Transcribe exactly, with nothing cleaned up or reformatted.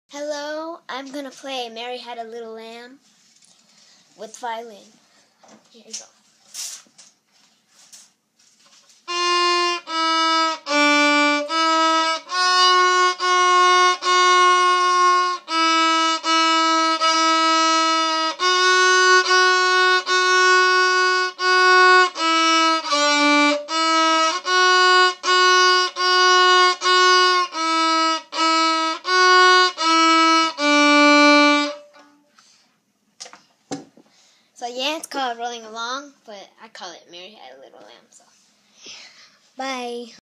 Hello, I'm going to play Mary Had a Little Lamb with violin. Here you go. So yeah, it's called Rolling Along, but I call it Mary Had a Little Lamb. So, bye.